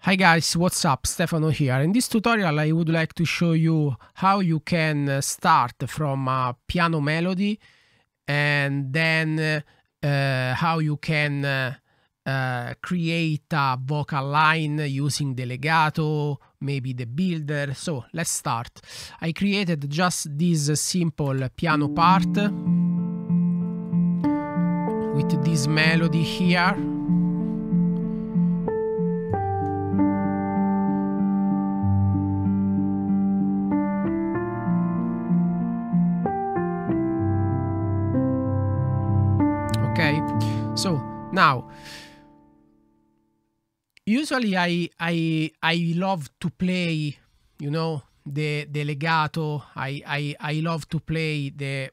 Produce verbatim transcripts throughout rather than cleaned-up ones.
Hi guys, what's up? Stefano here. In this tutorial I would like to show you how you can start from a piano melody and then uh, how you can uh, uh, create a vocal line using the legato, maybe the builder. So let's start. I created just this simple piano part with this melody here. Okay, so now usually I I I love to play, you know, the the legato. I I I love to play the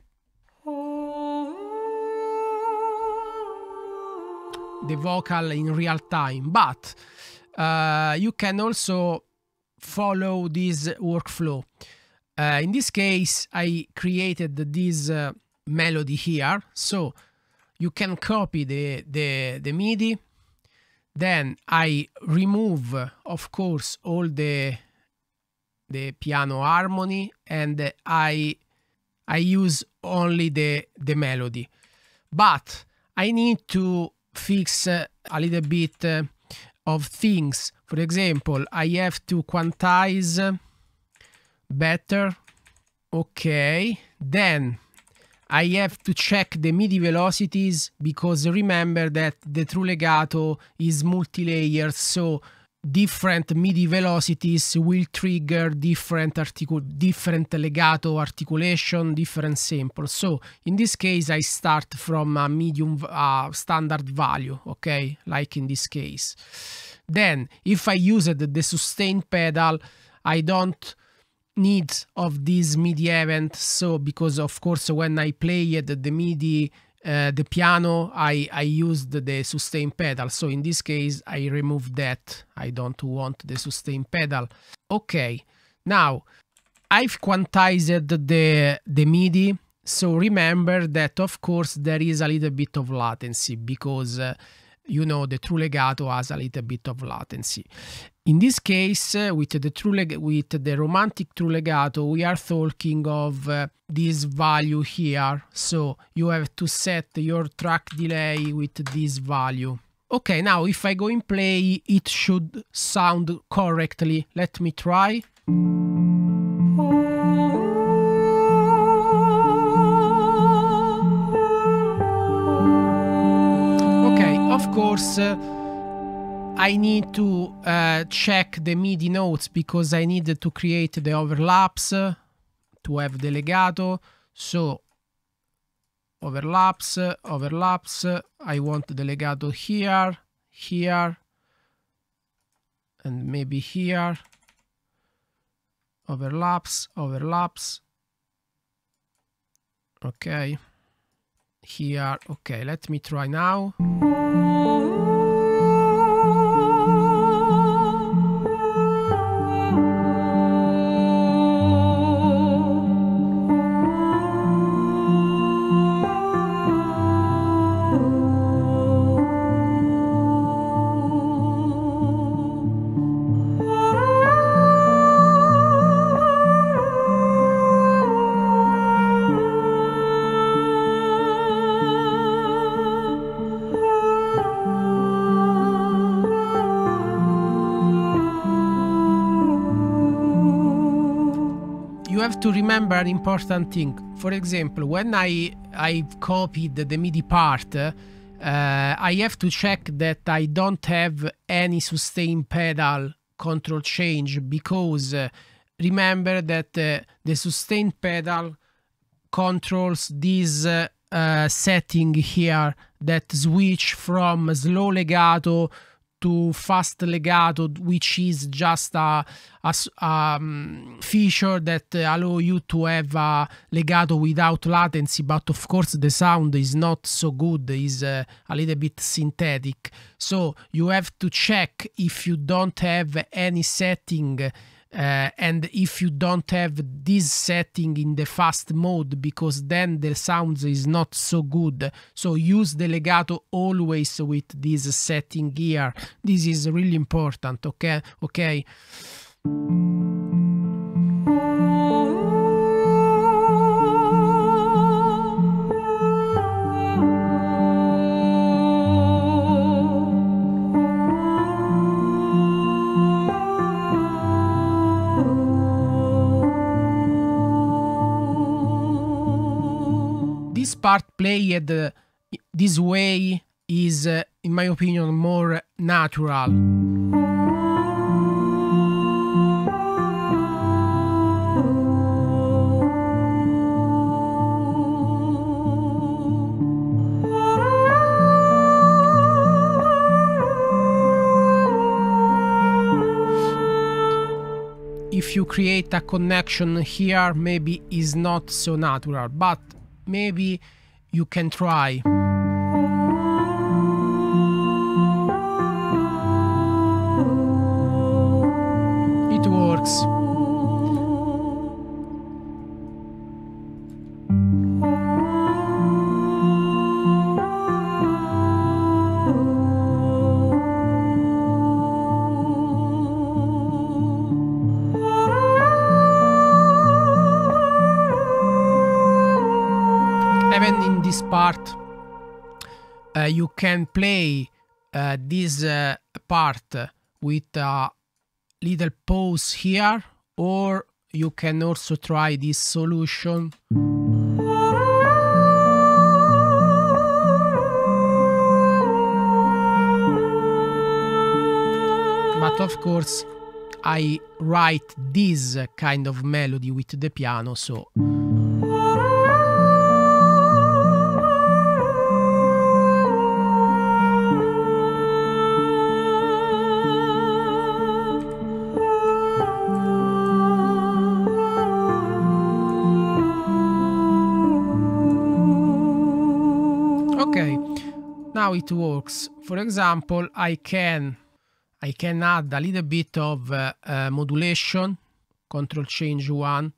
the vocal in real time, but uh, you can also follow this workflow. Uh, in this case, I created this uh, melody here, so you can copy the, the, the MIDI. Then I remove, of course, all the, the piano harmony, and I, I use only the, the melody. But I need to fix uh, a little bit uh, of things. For example, I have to quantize better. Okay, then I have to check the MIDI velocities, because remember that the true legato is multi-layer, so different MIDI velocities will trigger different articul different legato articulation, different samples. So in this case I start from a medium uh, standard value, okay, like in this case. Then if I used the sustain pedal, I don't need of this MIDI event, so because of course when I played the MIDI uh, the piano, I, I used the sustain pedal, so in this case I remove that. I don't want the sustain pedal. Okay, now I've quantized the, the MIDI, so remember that of course there is a little bit of latency, because uh, you know, the true legato has a little bit of latency. In this case, uh, with the true leg with the romantic true legato, we are talking of uh, this value here. So you have to set your track delay with this value. Okay, now if I go in play, it should sound correctly. Let me try. Okay, of course, uh, I need to uh, check the MIDI notes, because I need to create the overlaps uh, to have the legato. So overlaps, uh, overlaps, uh, I want the legato here, here, and maybe here. Overlaps, overlaps. Okay. Here, okay, let me try now. You have to remember an important thing. For example, when I I've copied the MIDI part, uh, I have to check that I don't have any sustain pedal control change, because uh, remember that uh, the sustain pedal controls this uh, uh, setting here that switch from slow legato to fast legato, which is just a, a um, feature that uh, allow you to have a legato without latency, but of course the sound is not so good, is uh, a little bit synthetic. So you have to check if you don't have any setting Uh, and if you don't have this setting in the fast mode, because then the sound is not so good, so use the legato always with this setting here. This is really important. Okay, okay. This part played uh, this way is, uh, in my opinion, more natural. If you create a connection here, maybe is not so natural, but maybe you can try. It works. Even in this part, uh, you can play uh, this uh, part with a little pause here, or you can also try this solution. But of course, I write this kind of melody with the piano, so. Okay, now it works. For example, I can I can add a little bit of uh, uh, modulation. Control change one.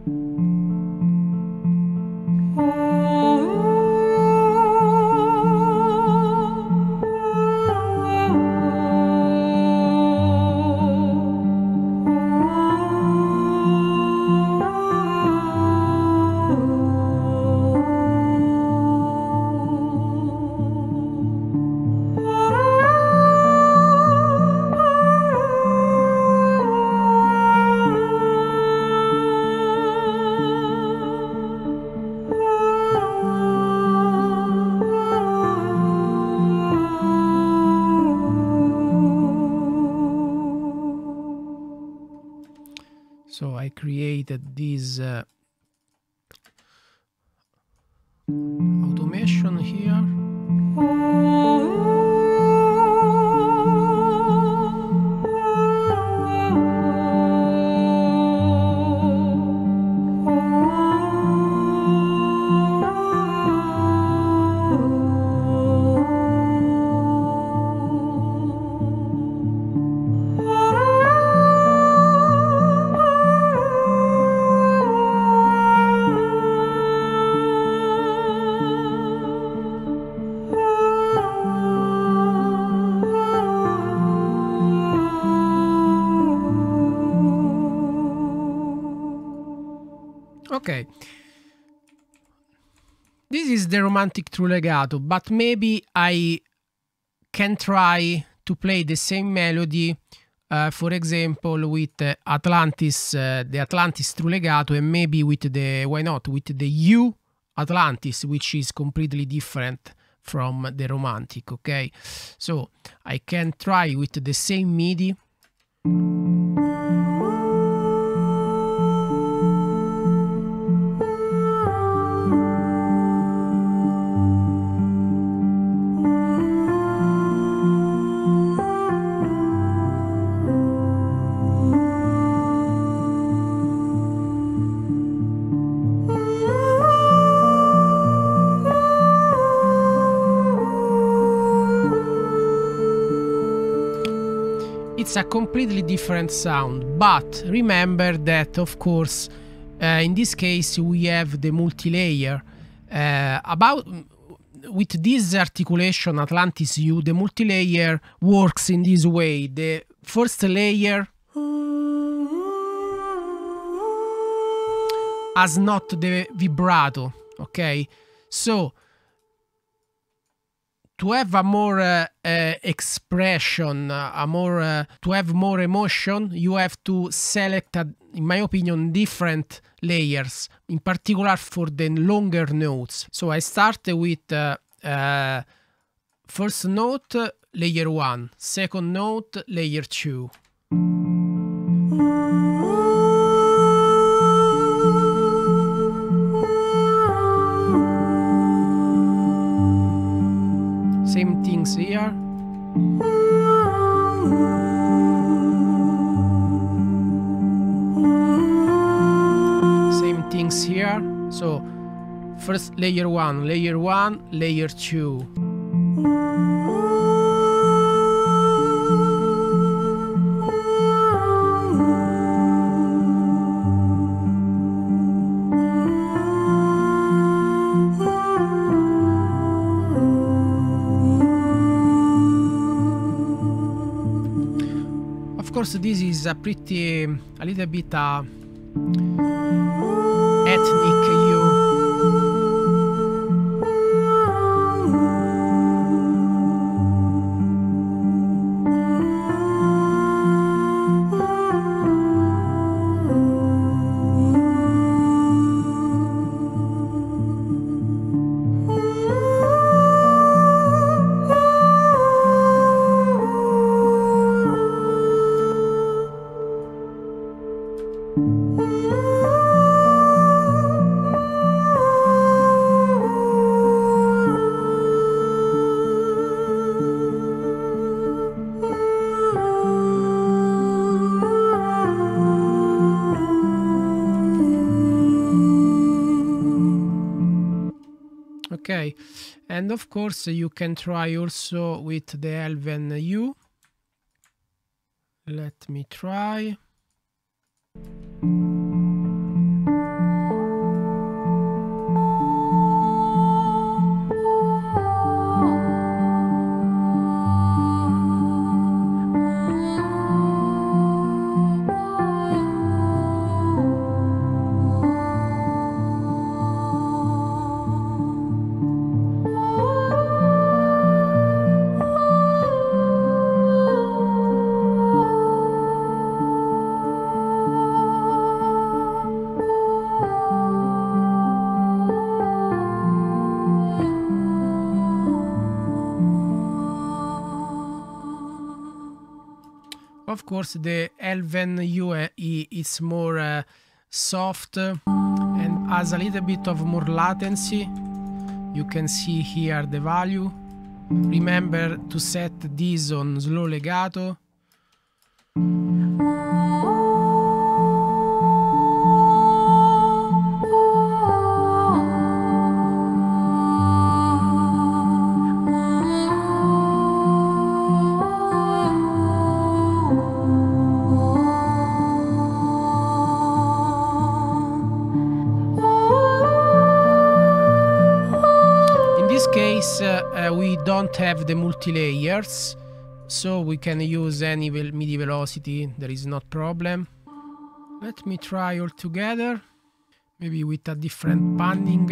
So I created this uh, automation here. Okay, this is the romantic true legato, but maybe I can try to play the same melody, uh, for example, with uh, Atlantis, uh, the Atlantis true legato, and maybe with the, why not, with the U Atlantis, which is completely different from the romantic, okay? So I can try with the same MIDI. It's a completely different sound, but remember that of course uh, in this case we have the multi-layer. Uh, about with this articulation Atlantis U, the multi-layer works in this way. The first layer has not the vibrato, okay? So to have a more uh, uh, expression, uh, a more uh, to have more emotion, you have to select, a, in my opinion, different layers, in particular for the longer notes. So I start with uh, uh, first note, layer one, second note, layer two. Same things here. Same things here. So first layer one, layer one, layer two. Of course, this is a pretty, a little bit uh, ethnic U. Okay, and of course you can try also with the Elven U. Let me try. Of course, the Elven U is more uh, soft and has a little bit of more latency. You can see here the value. Remember to set this on slow legato. Case uh, uh, we don't have the multi-layers, so we can use any vel MIDI velocity, there is no problem. Let me try all together, maybe with a different panning.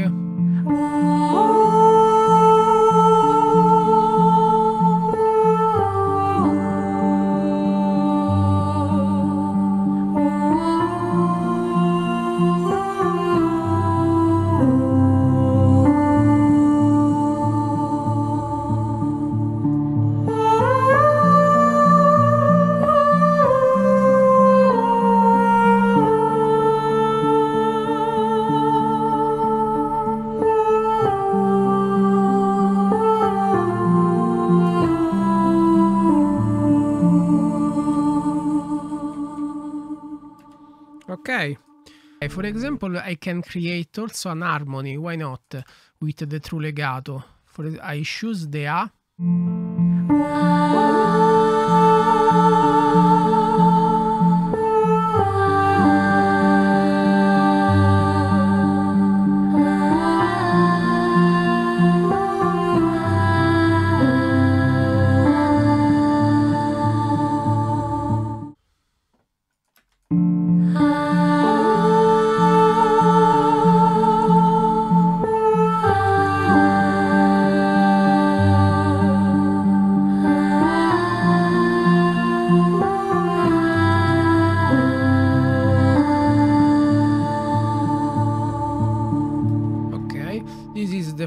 Okay, for example, I can create also an harmony, why not, with the true legato. For I choose the A.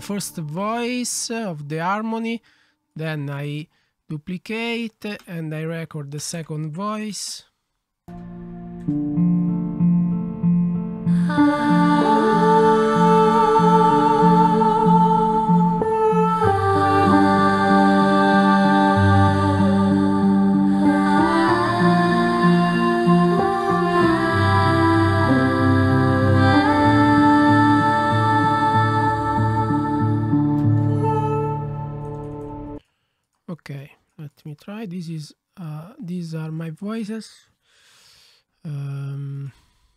first voice of the harmony, then I duplicate and I record the second voice. Okay, let me try. This is uh, these are my voices. Um,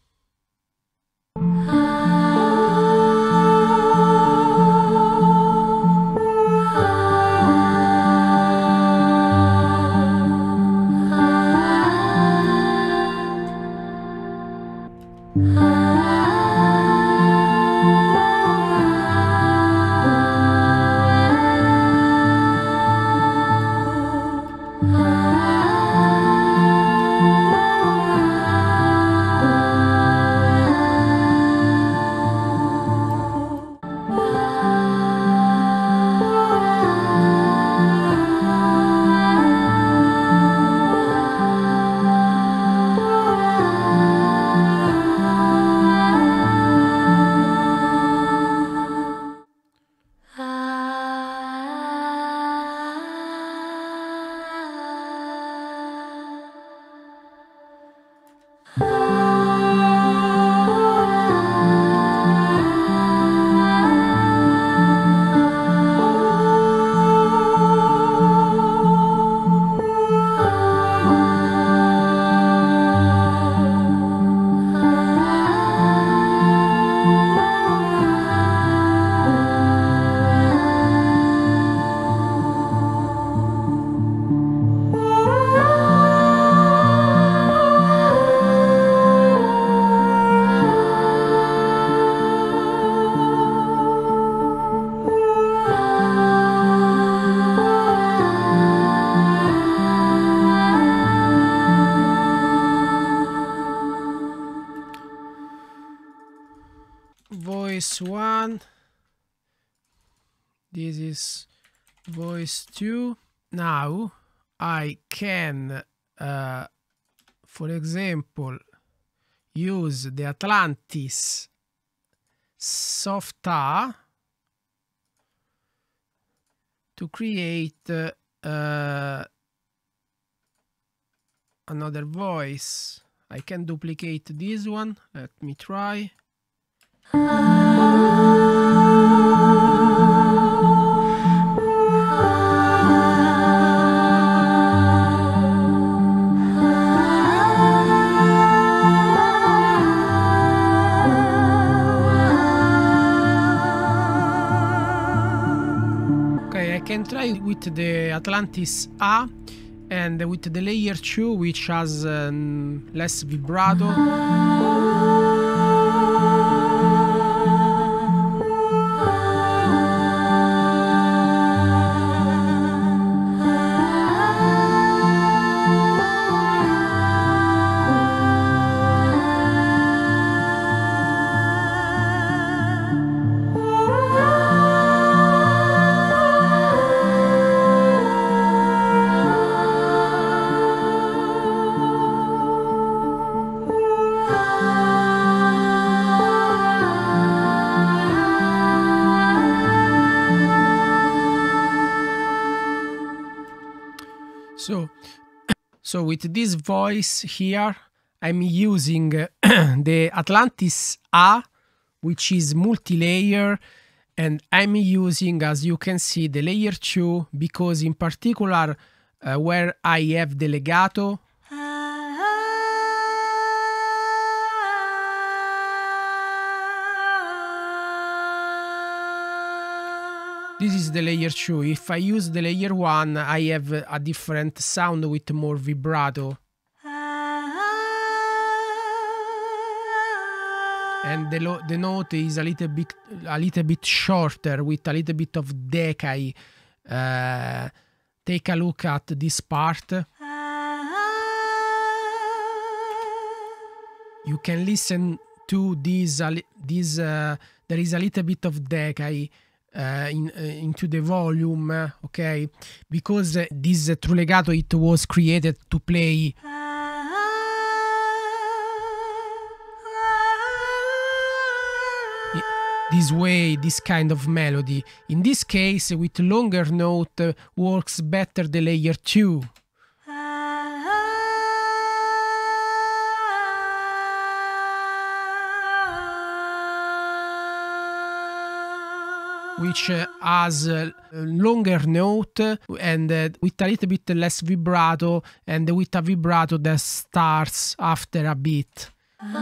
voice one, this is voice two. Now I can uh, for example use the Atlantis soft A to create uh, uh, another voice. I can duplicate this one. Let me try. Okay, I can try with the Atlantis A and with the layer two, which has um, less vibrato. So, so with this voice here, I'm using uh, the Atlantis A, which is multi-layer, and I'm using, as you can see, the layer two, because in particular, uh, where I have the legato, this is the layer two. If I use the layer one, I have a different sound with more vibrato. And the, the note is a little bit a little bit shorter with a little bit of decay. Uh, take a look at this part. You can listen to this. Uh, this uh, there is a little bit of decay. uh, in, uh, into the volume, okay, because uh, this uh, true legato, it was created to play this way, this kind of melody. In this case, with longer note, uh, works better the layer two. Which uh, has a longer note and uh, with a little bit less vibrato, and with a vibrato that starts after a beat.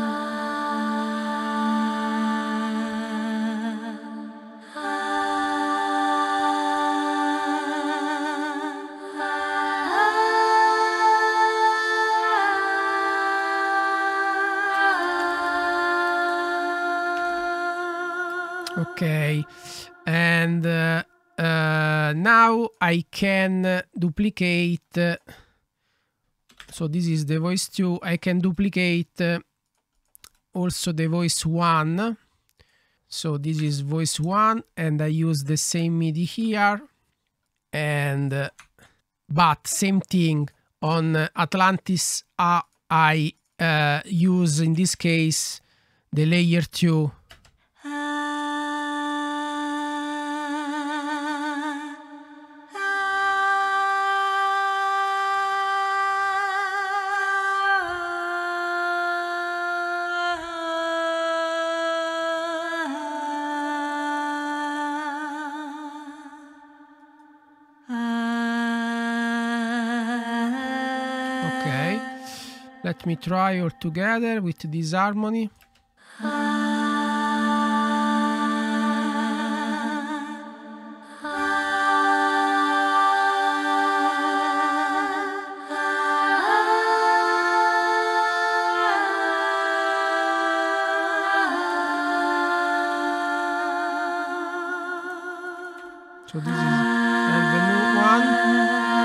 Okay, and uh, uh, now I can duplicate, uh, so this is the voice two, I can duplicate uh, also the voice one. So this is voice one, and I use the same MIDI here, and uh, but same thing on uh, Atlantis. uh, I uh, use in this case the layer two. Okay, let me try all together with this harmony. So this is Avenue one.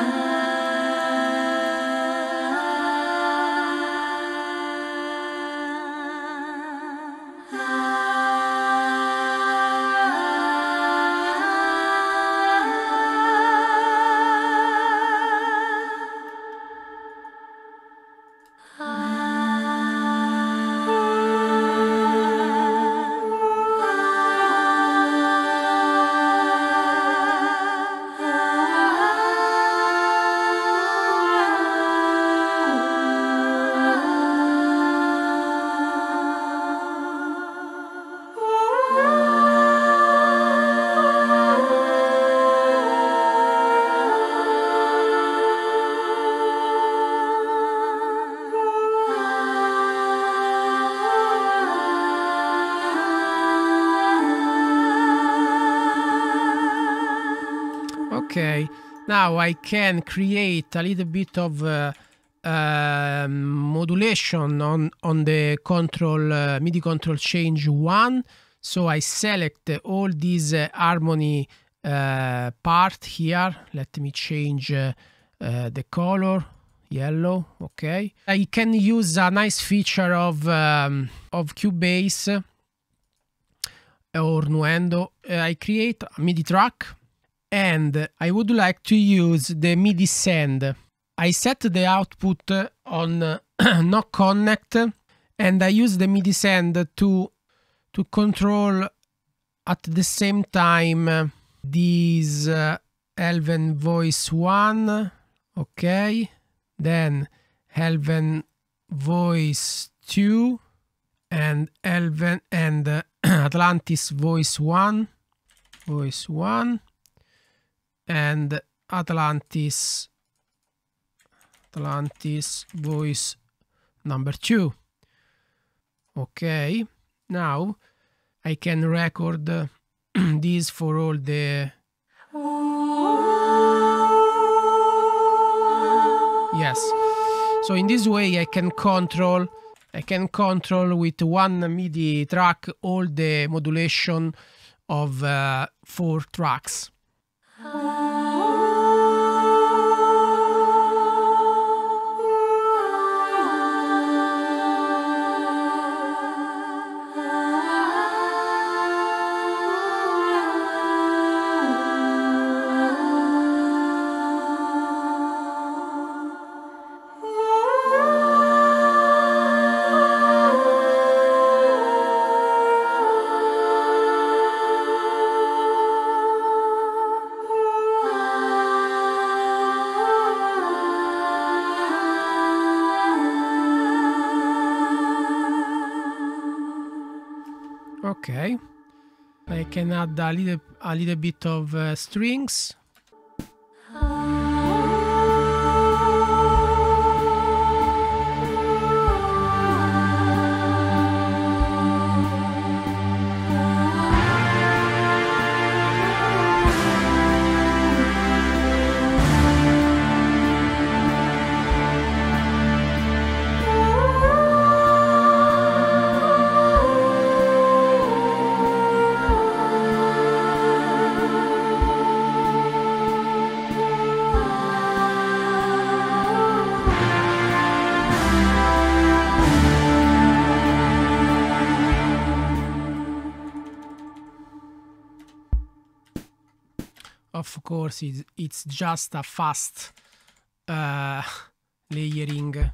Okay, now I can create a little bit of uh, uh, modulation on, on the control uh, MIDI control change one. So I select all these uh, harmony uh, part here. Let me change uh, uh, the color, yellow. Okay, I can use a nice feature of um, of Cubase or Nuendo. Uh, I create a MIDI track, and I would like to use the MIDI send. I set the output on uh, no connect, and I use the MIDI send to to control at the same time uh, this uh, Helven voice one. Okay, then Helven voice two, and Helven and uh, Atlantis voice one, voice one. And Atlantis, Atlantis voice number two. Okay, now I can record uh, this for all the. Yes. So in this way I can control, I can control with one MIDI track all the modulation of uh, four tracks. Okay. I can add a little, a little bit of uh, strings. Of course, it's, it's just a fast uh, layering.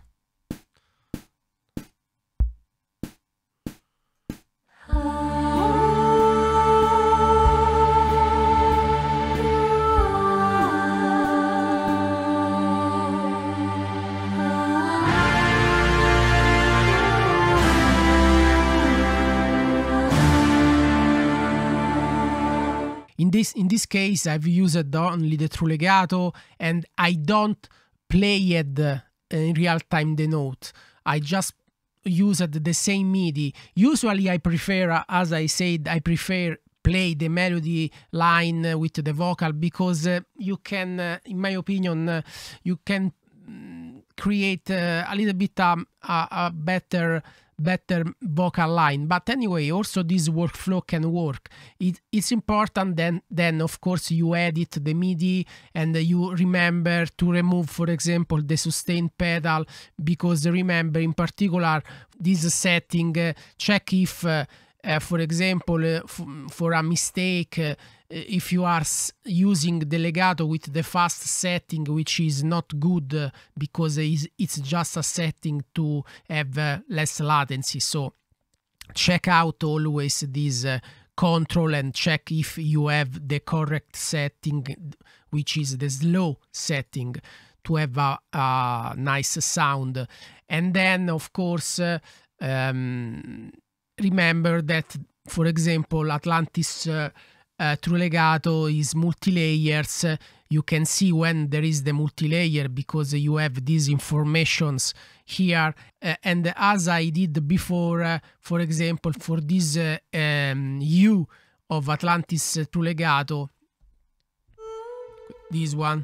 In this, in this case, I've used only the true legato, and I don't play it uh, in real time the note. I just used the same MIDI. Usually I prefer, as I said, I prefer play the melody line with the vocal, because uh, you can, uh, in my opinion, uh, you can create uh, a little bit um, a, a better better vocal line. But anyway, also this workflow can work. It, it's important then, then of course you edit the MIDI and you remember to remove, for example, the sustain pedal, because remember in particular this setting, uh, check if uh, uh, for example uh, for a mistake, uh, if you are using the legato with the fast setting, which is not good uh, because it's just a setting to have uh, less latency. So check out always this uh, control and check if you have the correct setting, which is the slow setting, to have a, a nice sound. And then of course uh, um, remember that, for example, Atlantis uh, Uh, true legato is multi-layers. Uh, you can see when there is the multi-layer because you have these informations here. Uh, and as I did before, uh, for example, for this uh, um, U of Atlantis uh, true legato, this one,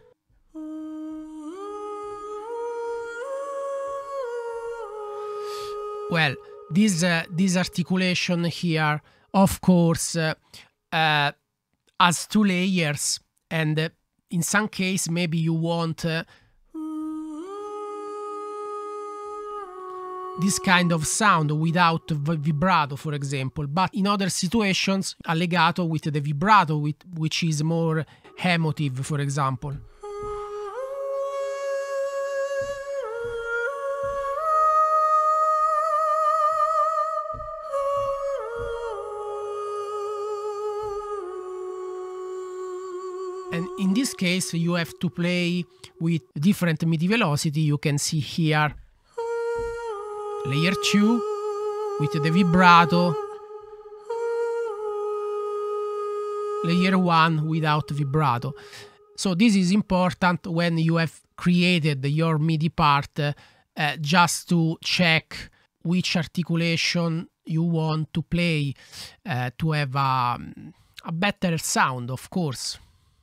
well, this uh, this articulation here, of course, uh, Uh, as two layers, and uh, in some case maybe you want uh, this kind of sound without vibrato, for example, but in other situations a legato with the vibrato, with, which is more emotive, for example. And in this case, you have to play with different MIDI velocity. You can see here layer two with the vibrato, layer one without vibrato. So this is important when you have created your MIDI part, uh, uh, just to check which articulation you want to play uh, to have a, a better sound, of course.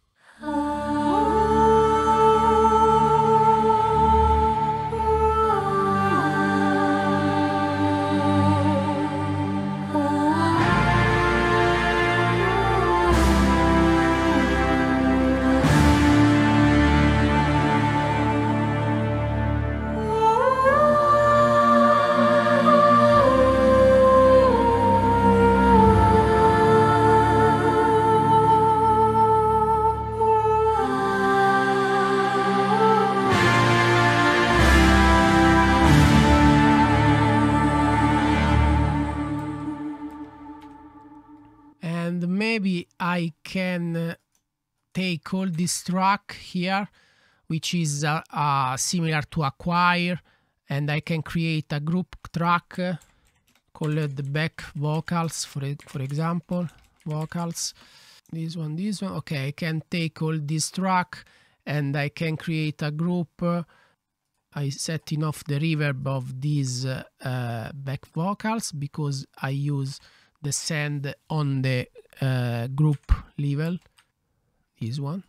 Maybe I can uh, take all this track here, which is uh, uh, similar to a choir, and I can create a group track uh, called the back vocals, for for example, vocals. This one, this one. Okay, I can take all this track and I can create a group. I setting off the reverb of these uh, uh, back vocals because I use the send on the uh, group level. This one.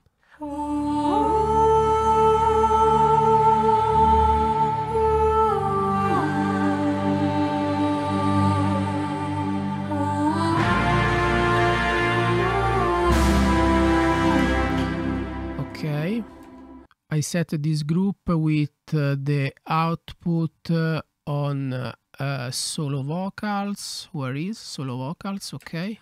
Okay, I set this group with uh, the output uh, on uh, uh, solo vocals. Where is solo vocals? Okay.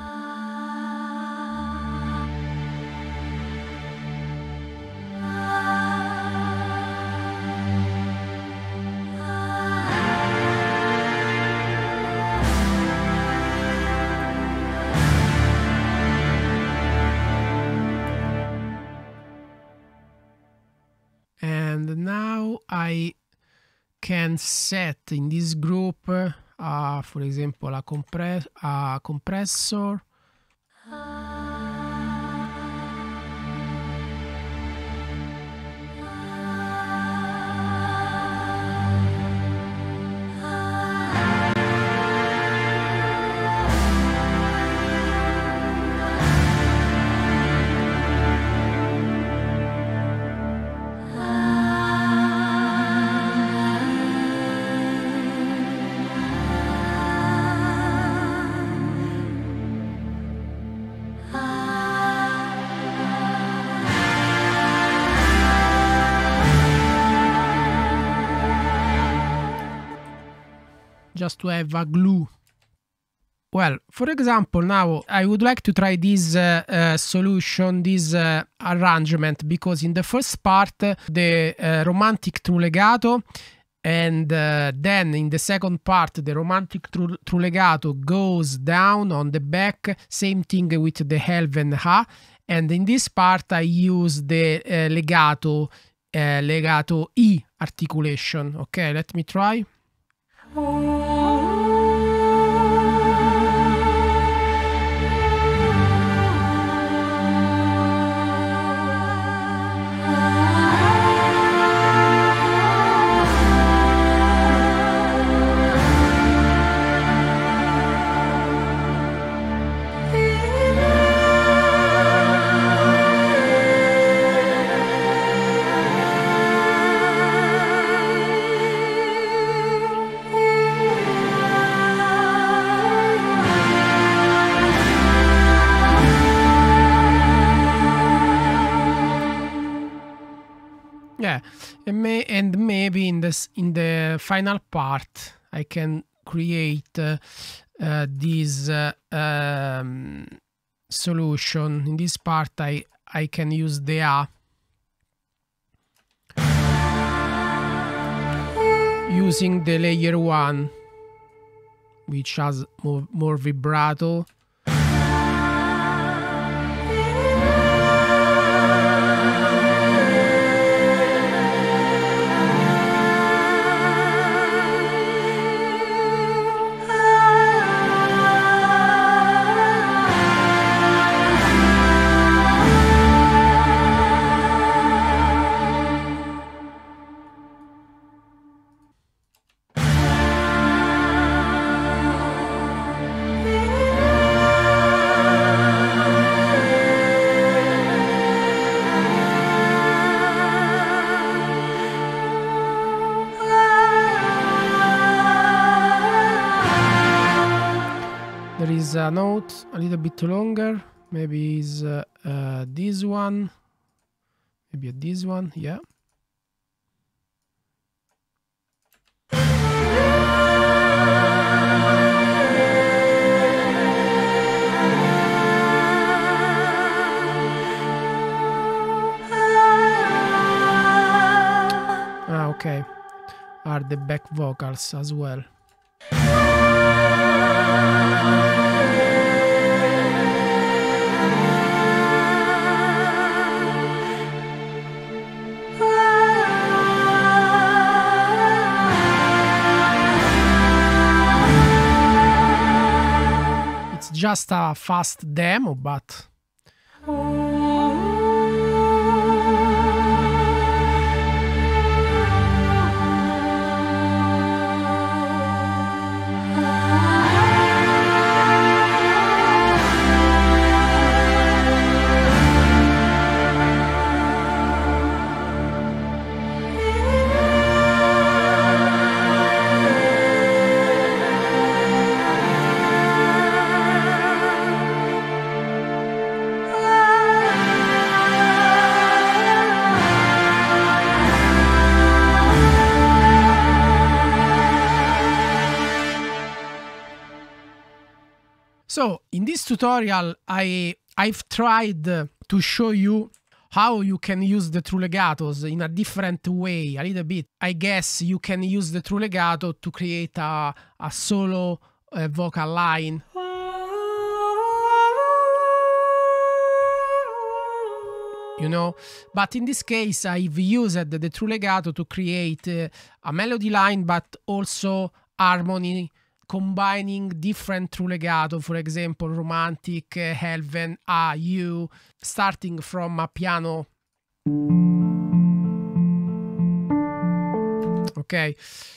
And now I can set in this group, uh, for example, a, compress a compressor. Just to have a glue. Well, for example, now I would like to try this uh, uh, solution, this uh, arrangement, because in the first part, the uh, romantic true legato, and uh, then in the second part, the romantic true, true legato goes down on the back, same thing with the half and ha, and in this part I use the uh, legato, uh, legato E articulation. Okay, let me try. Yeah, and, may, and maybe in this in the final part I can create uh, uh, this uh, um, solution. In this part I I can use the A using the layer one, which has more, more vibrato. There is a note a little bit longer, maybe is uh, uh, this one, maybe this one, yeah. Ah, okay, are the back vocals as well. just a fast demo, but so in this tutorial, I, I've tried to show you how you can use the true legatos in a different way, a little bit. I guess you can use the true legato to create a, a solo uh, vocal line. You know, but in this case, I've used the true legato to create uh, a melody line, but also harmony, combining different true legato, for example, romantic, uh, Helven, A, U, starting from a piano. Okay.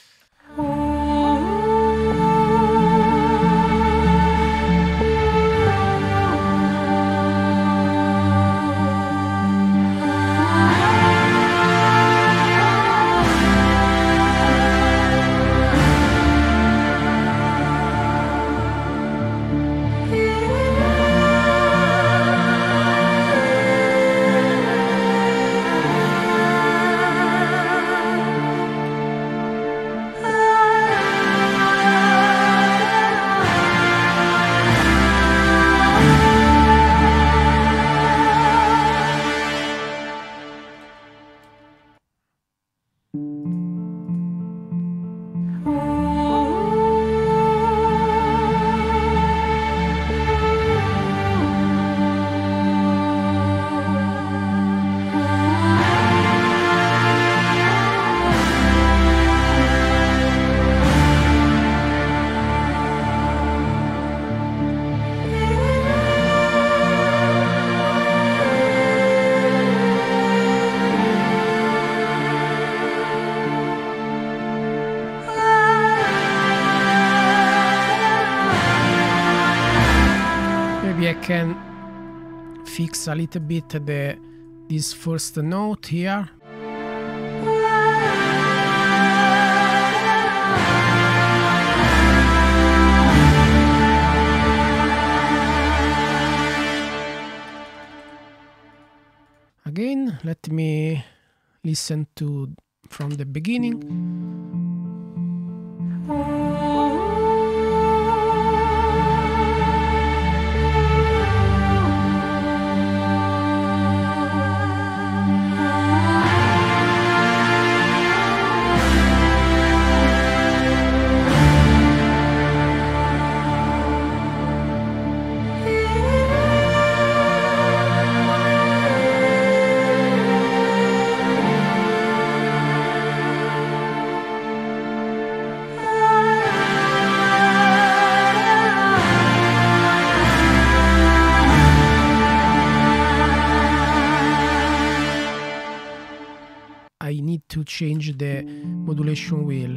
I can fix a little bit the this first note here. Again, let me listen to from the beginning. I need to change the modulation wheel.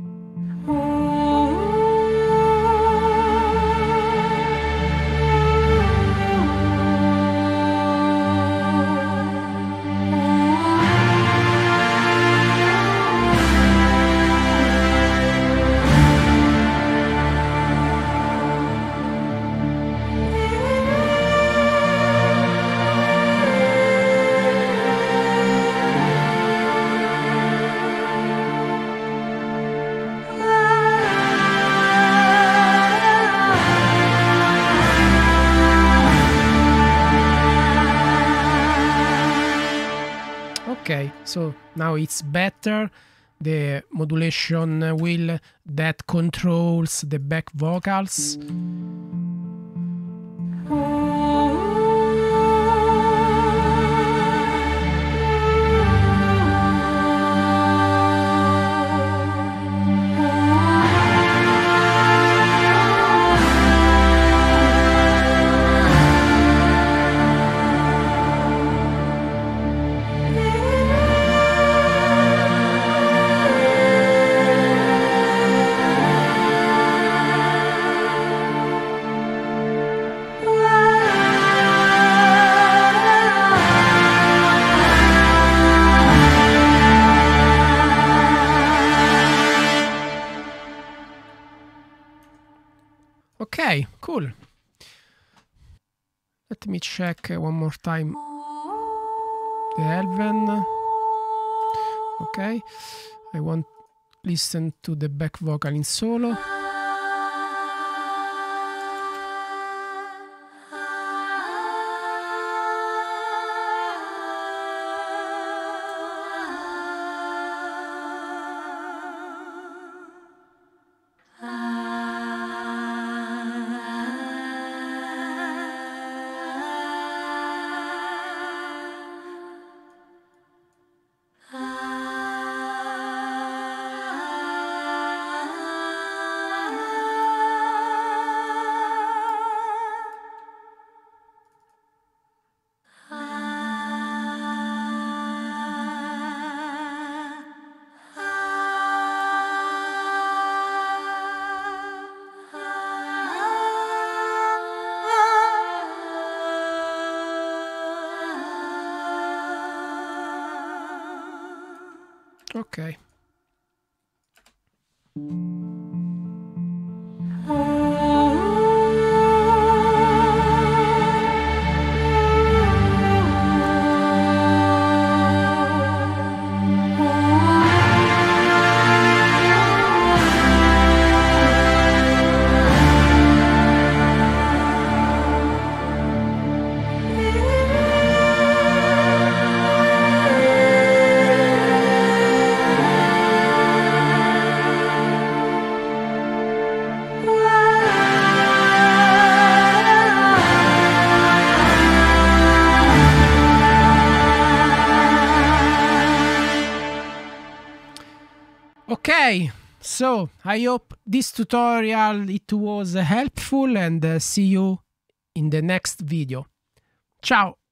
Okay, so now it's better. The modulation wheel that controls the back vocals. Okay, cool. Let me check one more time the Helven. Okay, I want listen to the back vocal in solo. Ok. Okay, so I hope this tutorial it was helpful, and uh, see you in the next video. Ciao!